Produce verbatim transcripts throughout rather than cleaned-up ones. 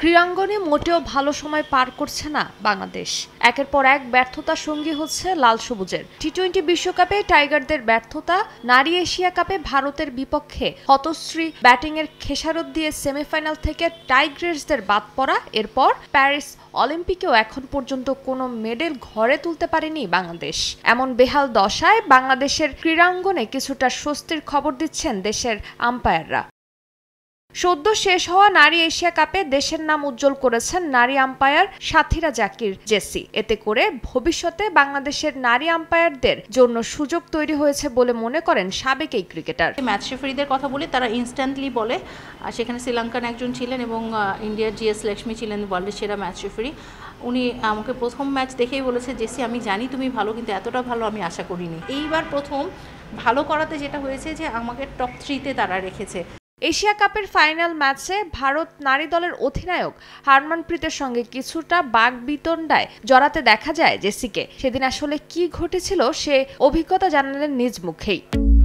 ক্রীড়াঙ্গনে মোটেও ভালো সময় পার করছে না বাংলাদেশ। একের পর এক ব্যর্থতার সঙ্গী হচ্ছে লাল সবুজের। টি টোয়েন্টি বিশ্বকাপে টাইগারদের ব্যর্থতা, নারী এশিয়া কাপে ভারতের বিপক্ষে হতশ্রী ব্যাটিংয়ের খেসারত দিয়ে সেমিফাইনাল থেকে টাইগ্রেসদের বাদ পড়া, এরপর প্যারিস অলিম্পিকেও এখন পর্যন্ত কোনো মেডেল ঘরে তুলতে পারেনি বাংলাদেশ। এমন বেহাল দশায় বাংলাদেশের ক্রীড়াঙ্গনে কিছুটা স্বস্তির খবর দিচ্ছেন দেশের আম্পায়াররা। সদ্য শেষ হওয়া নারী এশিয়া কাপে দেশের নাম উজ্জ্বল করেছেন নারী আম্পায়ার সাথীরা জাকির জেসি। এতে করে ভবিষ্যতে বাংলাদেশের নারী আম্পায়ারদের জন্য সুযোগ তৈরি হয়েছে বলে মনে করেন সাবেক এই ক্রিকেটার। ম্যাচ রেফারিদের কথা বলে তারা ইনস্ট্যান্টলি বলে, সেখানে শ্রীলঙ্কান একজন ছিলেন এবং ইন্ডিয়ার জিএস লক্ষ্মী ছিলেন ওয়ার্ল্ডের সেরা ম্যাচ রেফারি। উনি আমাকে প্রথম ম্যাচ দেখেই বলেছে, জেসি আমি জানি তুমি ভালো, কিন্তু এতটা ভালো আমি আশা করিনি। এইবার প্রথম ভালো করাতে যেটা হয়েছে যে আমাকে টপ থ্রিতে তারা রেখেছে। এশিয়া কাপের ফাইনাল ম্যাচে ভারত নারী দলের অধিনায়ক হারমানপ্রীতের সঙ্গে কিছুটা বাগবিতণ্ডায় জড়াতে দেখা যায় জেসিকে। সেদিন আসলে কি ঘটেছিল সে অভিজ্ঞতা জানালেন নিজ মুখেই।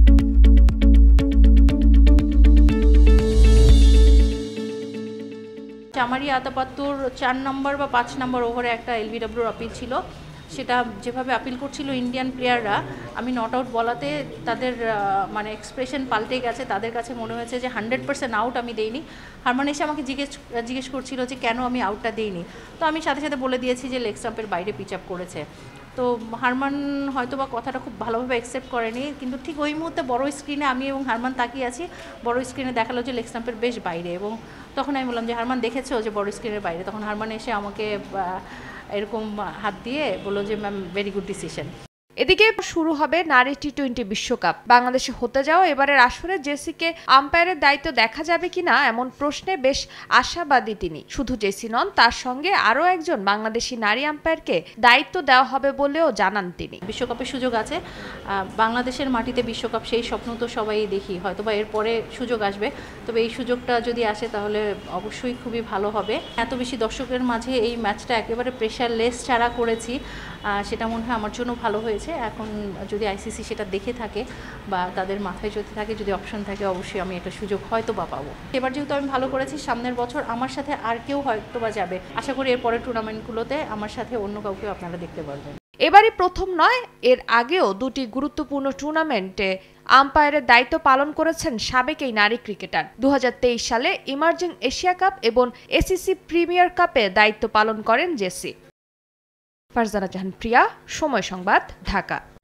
চামারি আতাপাত্তুর চার নম্বর বা পাঁচ নম্বর ওভারে একটা এলবিডব্লিউর আপিল ছিল। সেটা যেভাবে আপিল করছিল ইন্ডিয়ান প্লেয়াররা, আমি নট আউট বলাতে তাদের মানে এক্সপ্রেশন পাল্টে গেছে। তাদের কাছে মনে হয়েছে যে হান্ড্রেড পার্সেন্ট আউট আমি দেইনি। হারমান এসে আমাকে জিজ্ঞেস জিজ্ঞেস করছিল যে কেন আমি আউটটা দেইনি। তো আমি সাথে সাথে বলে দিয়েছি যে লেগ স্টাম্পের বাইরে পিচ আপ করেছে। তো হারমান হয়তো বা কথাটা খুব ভালোভাবে অ্যাকসেপ্ট করেনি, কিন্তু ঠিক ওই মুহূর্তে বড় স্ক্রিনে আমি এবং হারমান তাকিয়ে আছি। বড় স্ক্রিনে দেখালো যে লেগ স্টাম্পের বেশ বাইরে, এবং তখন আমি বললাম যে হারমান দেখেছো যে বড় স্ক্রিনের বাইরে। তখন হারমান এসে আমাকে এরকম হাত দিয়ে বললো যে ম্যাম ভেরি গুড ডিসিশন। এদিকে শুরু হবে নারী টি টোয়েন্টি বিশ্বকাপ। বাংলাদেশে হতে যাওয়া এবারের আসরে জেসিকে আম্পায়ারের দায়িত্ব দেখা যাবে কিনা এমন প্রশ্নে বেশ আশাবাদী তিনি। শুধু জেসি নন, তার সঙ্গে আরও একজন বাংলাদেশি নারী আম্পায়ারকে দায়িত্ব দেওয়া হবে বলেও জানান তিনি। বিশ্বকাপের সুযোগ আছে, বাংলাদেশের মাটিতে বিশ্বকাপ, সেই স্বপ্ন তো সবাই দেখি। হয়তোবা এরপরে সুযোগ আসবে, তবে এই সুযোগটা যদি আসে তাহলে অবশ্যই খুবই ভালো হবে। এত বেশি দর্শকের মাঝে এই ম্যাচটা একেবারে প্রেশারলেস ছাড়া করেছি, সেটা মনে হয় আমার জন্য ভালো হয়েছে। এখন যদি আইসিসি সেটা দেখে থাকে বা তাদের মাথায় যদি থাকে, যদি অপশন থাকে, অবশ্যই আমি একটা সুযোগ হয়তো বা পাবো। এবার যেহেতু আমি ভালো করেছি, সামনের বছর আমার সাথে আর কেউ হয়তো বা যাবে। আশা করি এর পরের টুর্নামেন্টগুলোতে আমার সাথে অন্য কাউকে আপনারা দেখতে পারবেন। এবারই প্রথম নয়, এর আগেও দুটি গুরুত্বপূর্ণ টুর্নামেন্টে আম্পায়ারের দায়িত্ব পালন করেছেন সাবেক এই নারী ক্রিকেটার। দু হাজার তেইশ সালে ইমার্জিং এশিয়া কাপ এবং এসিসি প্রিমিয়ার কাপে দায়িত্ব পালন করেন জেসি। ফারজানা জাহান প্রিয়া, সময় সংবাদ, ঢাকা।